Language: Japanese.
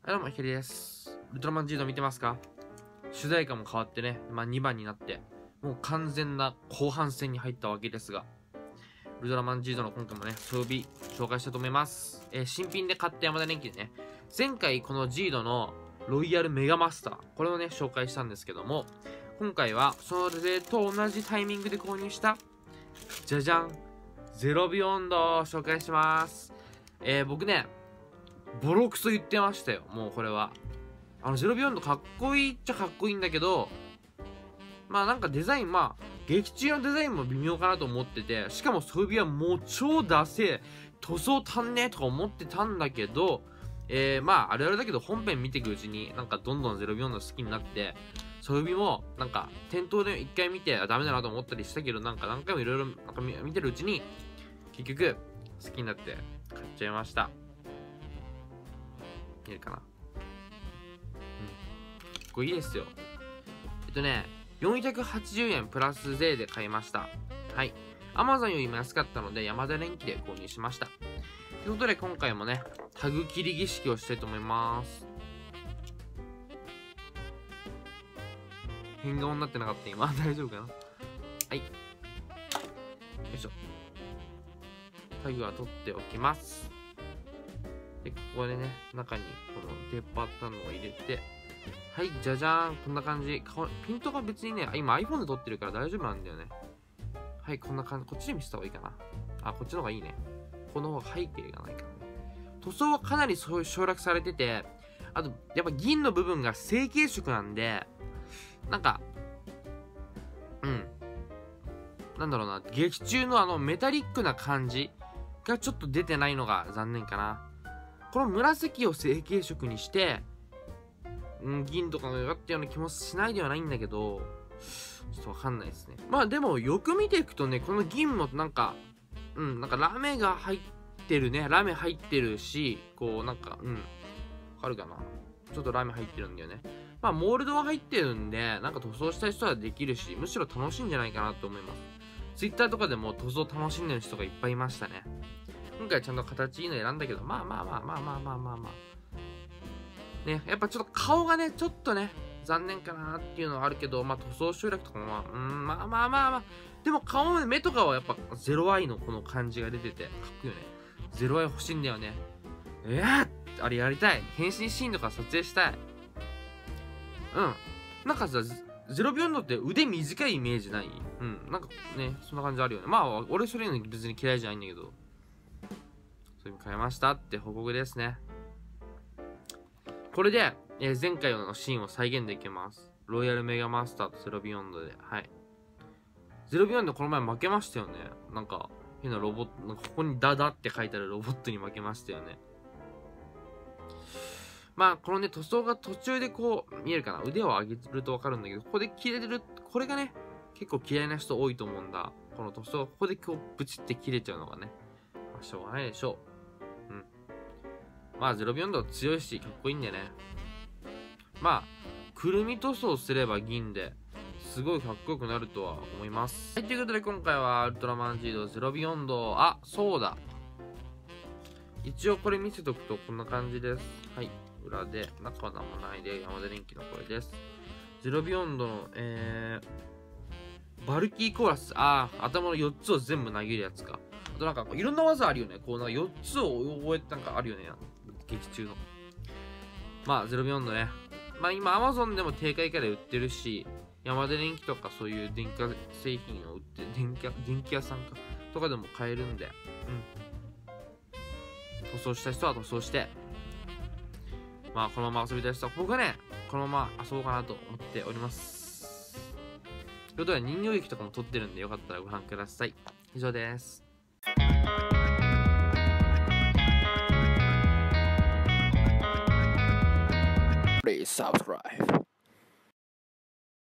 どうも、ひかりです。ウルトラマンジード見てますか？主題歌も変わってね、2番になって、もう完全な後半戦に入ったわけですが、ウルトラマンジードの今回もね、装備紹介したいと思います。新品で買った山田電機でね、前回このジードのロイヤルメガマスター、これをね、紹介したんですけども、今回はそれと同じタイミングで購入した、じゃじゃん、ゼロビヨンドを紹介します。僕ね、ボロクソ言ってましたよ、もうこれは。ゼロビヨンドかっこいいっちゃかっこいいんだけど、なんかデザイン、劇中のデザインも微妙かなと思ってて、しかも装備はもう超ダセえ、塗装足んねえとか思ってたんだけど、あるあるだけど本編見ていくうちに、なんかどんどんゼロビヨンド好きになって、装備も、なんか、店頭で一回見て、ダメだなと思ったりしたけど、なんか何回もいろいろ見てるうちに、結局、好きになって買っちゃいました。見えるかな？かっこいいですよ。480円プラス税で買いました。はい。Amazon よりも安かったので、山田電機で購入しました。ということで、今回もね、タグ切り儀式をしたいと思います。変顔になってなかった今。大丈夫かな？はい。よいしょ。タグは取っておきます。で、ここでね、中にこの出っ張ったのを入れて、はい、じゃじゃーん。こんな感じ。ピントが別にね、今 iPhone で撮ってるから大丈夫なんだよね。はい、こんな感じ。こっちで見せた方がいいかな。こっちの方がいいね。この方が背景がないからね。塗装はかなり省略されてて、あと、やっぱ銀の部分が成型色なんで、なんか、なんだろうな、劇中のメタリックな感じがちょっと出てないのが残念かな。この紫を成型色にして、銀とかが良かったような気もしないではないんだけど、ちょっとわかんないですね。でもよく見ていくとね、この銀もなんかラメが入ってるね。ラメ入ってるし、わかるかな？ちょっとラメ入ってるんだよね。モールドは入ってるんで、なんか塗装したい人はできるし、むしろ楽しいんじゃないかなと思います。Twitter とかでも塗装楽しんでる人がいっぱいいましたね。今回ちゃんと形いいの選んだけど、ね、やっぱちょっと顔がね、ちょっとね、残念かなっていうのはあるけど、塗装集落とかもでも顔の目とかはやっぱ0i のこの感じが出てて、かっこいいよね。0i 欲しいんだよね。あれやりたい。変身シーンとか撮影したい。なんかさ、ゼロビヨンドって腕短いイメージない？なんかね、そんな感じあるよね。俺それの別に嫌いじゃないんだけど。そういうの買いましたって報告ですね。これで、前回のシーンを再現できます。ロイヤルメガマスターとゼロビヨンドで。はい。ゼロビヨンドこの前負けましたよね。なんか、変なロボット、ここにダダって書いてあるロボットに負けましたよね。このね、塗装が途中で見えるかな？腕を上げるとわかるんだけど、ここで切れてる、これがね、結構嫌いな人多いと思うんだ。この塗装がここでブチって切れちゃうのがね。しょうがないでしょう。ゼロビヨンド強いし、かっこいいんでね。くるみ塗装すれば銀で、すごいかっこよくなるとは思います。はい、ということで今回はウルトラマンジードゼロビヨンド、そうだ。一応これ見せとくとこんな感じです。はい。裏で、中は何もないで、山田電機のこれです。ゼロビヨンドの、バルキーコーラス。頭の4つを全部投げるやつか。あとなんか、いろんな技あるよね。4つを覚えてなんかあるよね。劇中の。ゼロビヨンドね。今、Amazon でも定価以下で売ってるし、山田電機とかそういう電化製品を売ってる、電気屋さんか、とかでも買えるんで、塗装した人は塗装して、このまま遊びたい人は、僕はね、このまま遊ぼうかなと思っております。ということで、人形劇とかも撮ってるんで、よかったらご覧ください。以上です。 Please subscribe.